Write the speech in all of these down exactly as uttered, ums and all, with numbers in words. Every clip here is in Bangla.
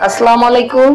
আসসালামু আলাইকুম।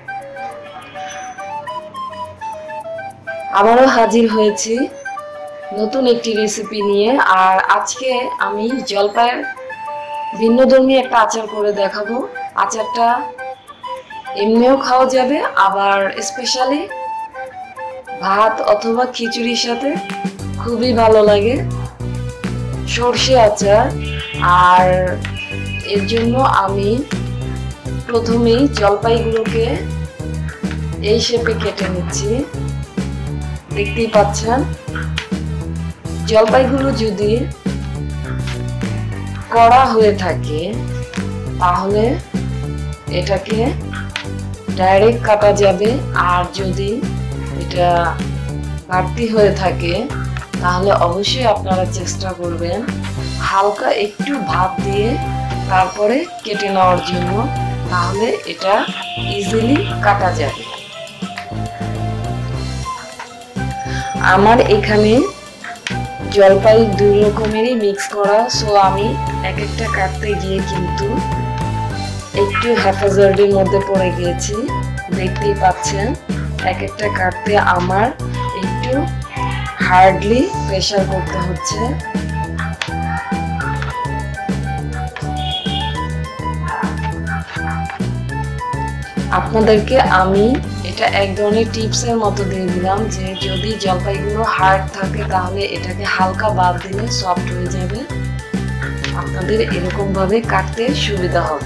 আবারও হাজির হয়েছি নতুন একটি রেসিপি নিয়ে। আর আজকে আমি জলপাইয়ের ভিন্নধর্মী একটা আচার করে দেখাবো। আচারটা এমনিও খাওয়া যাবে, আবার স্পেশালি ভাত অথবা খিচুড়ির সাথে খুবই ভালো লাগে। সরষে আচার। আর এর জন্য আমি প্রথমেই জলপাইগুলোকে এই শেপে কেটে নিচ্ছি, দেখতেই পাচ্ছেন। জলপাইগুলো যদি কড়া হয়ে থাকে তাহলে এটাকে ডাইরেক্ট কাটা যাবে, আর যদি এটা বাড়তি হয়ে থাকে তাহলে অবশ্যই আপনারা চেষ্টা করবেন হালকা একটু ভাপ দিয়ে তারপরে কেটে নেওয়ার জন্য, তাহলে এটা ইজিলি কাটা যাবে। আমার এখানে জলপাই দুই রকমেরই মিক্স করা, সো আমি এক একটা কাটতে গিয়ে কিন্তু একটু হ্যাফাজার্ডের মধ্যে পড়ে গিয়েছি, দেখতেই পাচ্ছেন। এক একটা কাটতে আমার একটু হার্ডলি প্রেসার করতে হচ্ছে। আপনাদেরকে আমি এটা এক ধরনের টিপসের মতো দিয়ে দিলাম যে যদি জলপাইগুলো হার্ড থাকে তাহলে এটাকে হালকা বাদ দিলে সফট হয়ে যাবে, আপনাদের এরকম ভাবে কাটতে সুবিধা হবে।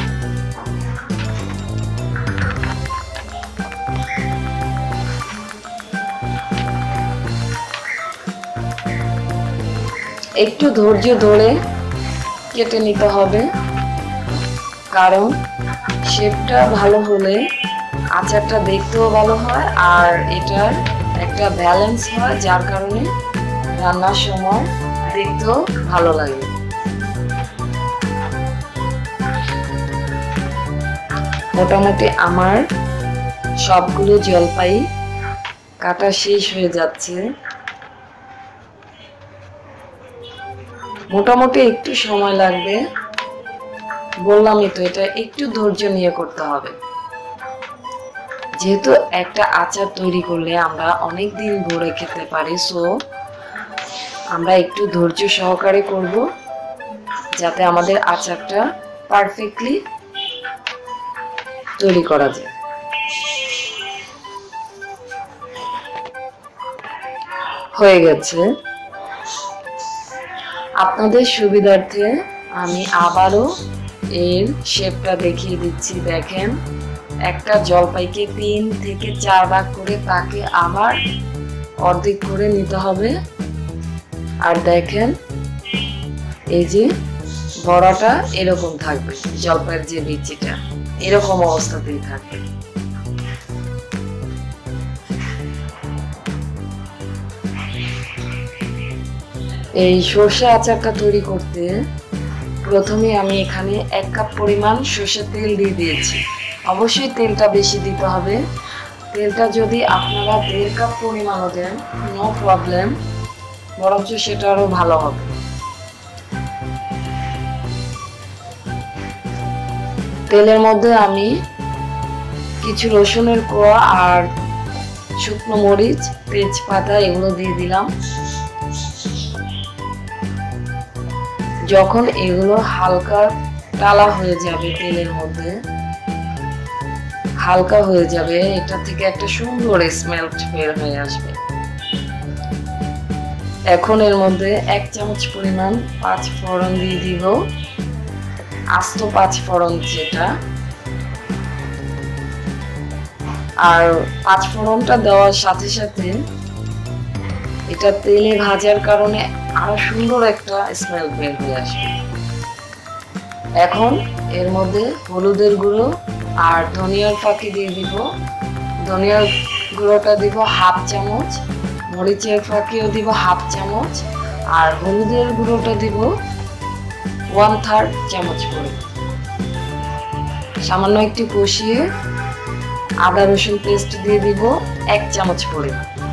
একটু ধৈর্য ধরে কেটে নিতে হবে, কারণ শেপটা ভালো হলে আচারটা দেখতেও ভালো হয় আর এটার একটা ব্যালেন্স হয়, যার কারণে রান্নার সময় দেখতেও ভালো লাগে। মোটামুটি আমার সবগুলো জলপাই কাটা শেষ হয়ে যাচ্ছে। মোটামুটি একটু সময় লাগবে, বললামই তো, এটা একটু ধৈর্য নিয়ে করতে হবে। যেহেতু একটা আচার তৈরি করলে আমরা অনেক দিন ধরে খেতে পারি, সো আমরা একটু ধৈর্য সহকারে করব যাতে আমাদের আচারটা পারফেক্টলি তৈরি করা যায়। হয়ে গেছে। আপনাদের সুবিধার্থে আমি আবারও এর শেপটা দেখিয়ে দিচ্ছি। দেখেন, একটা জলপাইকে তিন থেকে চার ভাগ করে তাকে আবার অর্ধেক করে নিতে হবে। আর দেখেন, এই যে বড়াটা এরকম থাকবে, জলপাইয়ের যে বিচিটা এরকম অবস্থাতেই থাকবে। এই সরষে আচারটা তৈরি করতে প্রথমে আমি এখানে এক কাপ পরিমাণ সরষের তেল দিয়ে দিয়েছি। অবশ্যই তেলটা বেশি দিতে হবে। তেলটা যদি আপনারা দেড় কাপ পরিমাণও দেন নো প্রবলেম, বরঞ্চ সেটা আরো ভালো হবে। তেলের মধ্যে আমি কিছু রসুনের কোয়া আর শুকনো মরিচ, তেজপাতা এগুলো দিয়ে দিলাম। যখন এগুলো হালকা টালা হয়ে যাবে, তেলের মধ্যে হালকা হয়ে যাবে, এটা থেকে একটা সুন্দর স্মেল বের হয়ে আসবে। এখন এর মধ্যে এক চামচ পরিমাণ পাঁচ ফোড়ন দিয়ে দিব, আস্ত পাঁচ ফোড়ন যেটা। আর পাঁচ ফোড়নটা দেওয়ার সাথে সাথে এটা তেলে ভাজার কারণে আরো সুন্দর একটা স্মেল বের হয়ে আসবে। এখন এর মধ্যে হলুদের গুঁড়ো আর ধনিয়ার ফাঁকি দিয়ে দিব। ধনিয়ার গুঁড়োটা দিব হাফ চামচ, মরিচের ফাঁকিও দিব হাফ চামচ, আর হলুদের গুঁড়োটা দিব ওয়ান থার্ড চামচ করে। সামান্য একটু কষিয়ে আদা রসুন পেস্ট দিয়ে দিব এক চামচ করে।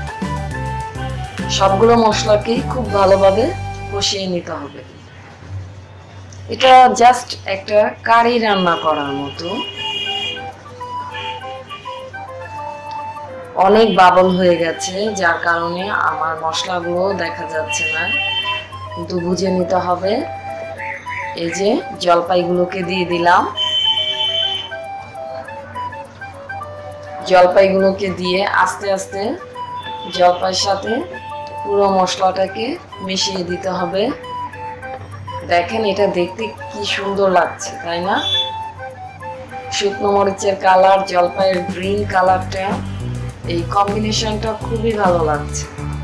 সবগুলো মশলাকেই খুব ভালোভাবে কষিয়ে নিতে হবে। এটা জাস্ট একটা কারি রান্না করার মতো। অনেক বাবল হয়ে গেছে, যার কারণে আমার মশলাগুলো দেখা যাচ্ছে না, কিন্তু বুঝে নিতে হবে। এই যে জলপাইগুলোকে দিয়ে দিলাম, জলপাইগুলোকে দিয়ে আস্তে আস্তে জলপাইয়ের সাথে পুরো মশলাটাকে মিশিয়ে দিতে হবে। দেখেন এটা দেখতে কি সুন্দর লাগছে, তাই না? শুকনো মরিচের কালার, জলপাইয়ের গ্রিন কালারটা, এই কম্বিনেশনটা খুবই ভালো লাগছে।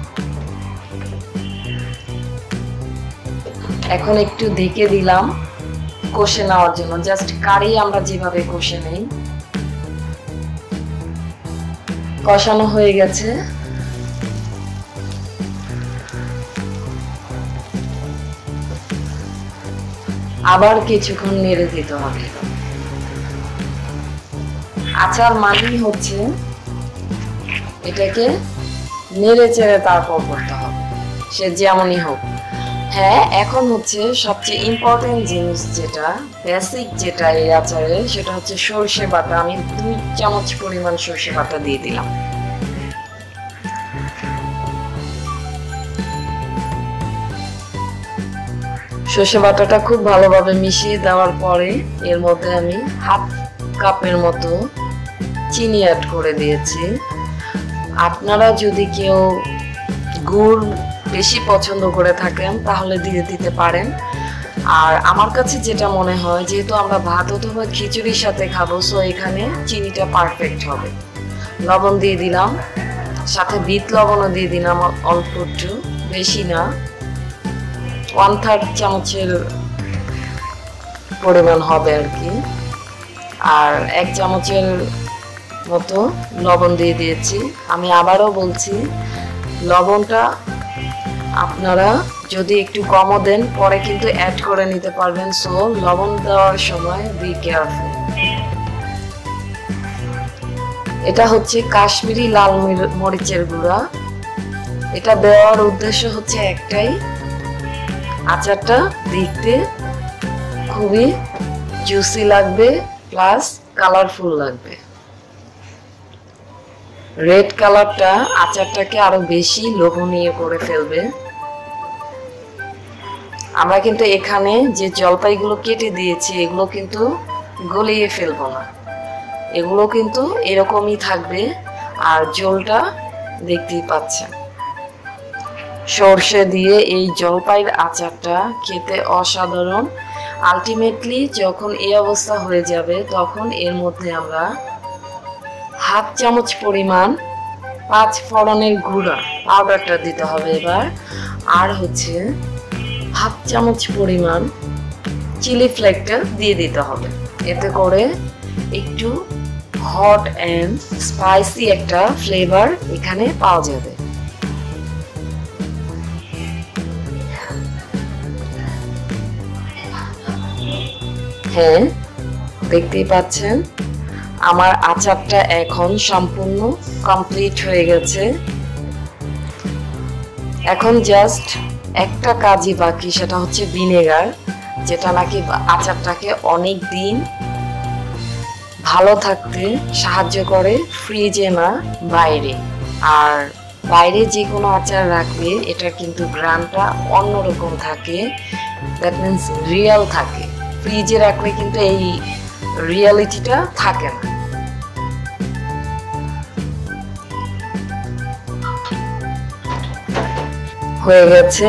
এখন একটু ঢেকে দিলাম কষে নেওয়ার জন্য, জাস্ট কারি আমরা যেভাবে কষে নেই। কষানো হয়ে গেছে। আবার কিছুক্ষণ নেড়ে দিতে হবে। আচার মানেই হচ্ছে এটাকে নেড়ে চেড়ে তারপর করতে হবে, সে যেমনই হোক। হ্যাঁ, এখন হচ্ছে সবচেয়ে ইম্পর্টেন্ট জিনিস, যেটা বেসিক যেটা এই আচারে, সেটা হচ্ছে সরষে বাটা। আমি দুই চামচ পরিমাণ সরষে বাটা দিয়ে দিলাম। সরষে বাটাটা খুব ভালোভাবে মিশিয়ে দেওয়ার পরে এর মধ্যে আমি হাফ কাপের মতো চিনি অ্যাড করে দিয়েছি। আপনারা যদি কেউ গুড় বেশি পছন্দ করে থাকেন তাহলে দিয়ে দিতে পারেন। আর আমার কাছে যেটা মনে হয়, যেহেতু আমরা ভাত অথবা খিচুড়ির সাথে খাবো, সো এখানে চিনিটা পারফেক্ট হবে। লবণ দিয়ে দিলাম, সাথে বিট লবণও দিয়ে দিলাম অল্প একটু, বেশি না, ওয়ান থার্ড চামচের পরিমাণ হবে আর কি। আর এক চামচের মতো লবণ দিয়ে দিয়েছি। আমি আবারও বলছি, লবণটা আপনারা যদি একটু কমও দেন পরে কিন্তু অ্যাড করে নিতে পারবেন, সো লবণ দেওয়ার সময় বি কেয়ারফুল। এটা হচ্ছে কাশ্মীরি লাল মরিচের গুঁড়া। এটা দেওয়ার উদ্দেশ্য হচ্ছে একটাই, আচারটা দেখতে খুবই জুসি লাগবে, প্লাস কালারফুল লাগবে। রেড কালারটা আচারটাকে আরো বেশি লোভনীয় করে ফেলবে। আমরা কিন্তু এখানে যে জলপাইগুলো কেটে দিয়েছি এগুলো কিন্তু গলিয়ে ফেলবো না, এগুলো কিন্তু এরকমই থাকবে। আর ঝোলটা দেখতেই পাচ্ছেন, সর্ষে দিয়ে এই জলপাইয়ের আচারটা খেতে অসাধারণ। আলটিমেটলি যখন এই অবস্থা হয়ে যাবে তখন এর মধ্যে আমরা হাফ চামচ পরিমাণ পাঁচ ফোড়নের গুঁড়া পাউডারটা দিতে হবে এবার, আর হচ্ছে হাফ চামচ পরিমাণ চিলি ফ্লেকটা দিয়ে দিতে হবে। এতে করে একটু হট অ্যান্ড স্পাইসি একটা ফ্লেভার এখানে পাওয়া যাবে। হ্যাঁ, দেখতেই পাচ্ছেন আমার আচারটা এখন সম্পূর্ণ কমপ্লিট হয়ে গেছে। এখন জাস্ট একটা কাজই বাকি, সেটা হচ্ছে ভিনেগার, যেটা নাকি আচারটাকে অনেক দিন ভালো থাকতে সাহায্য করে, ফ্রিজে না বাইরে। আর বাইরে যে কোনো আচার রাখলে এটা কিন্তু গ্রানটা অন্যরকম থাকে, দ্যাট মিনস রিয়েল থাকে। ফ্রিজে রাখলে কিন্তু এই রিয়ালিটিটা থাকে না। হয়ে গেছে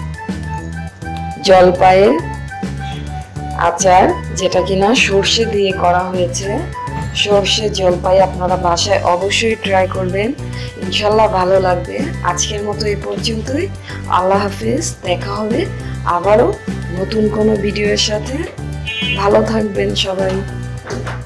জলপাইয়ের আচার, যেটা কিনা সর্ষে দিয়ে করা হয়েছে। সর্ষে জলপাই আপনারা বাসায় অবশ্যই ট্রাই করবেন, ইনশাল্লাহ ভালো লাগবে। আজকের মতো এই পর্যন্তই, আল্লাহ হাফেজ। দেখা হবে আবারও নতুন কোনো ভিডিওর সাথে। ভালো থাকবেন সবাই।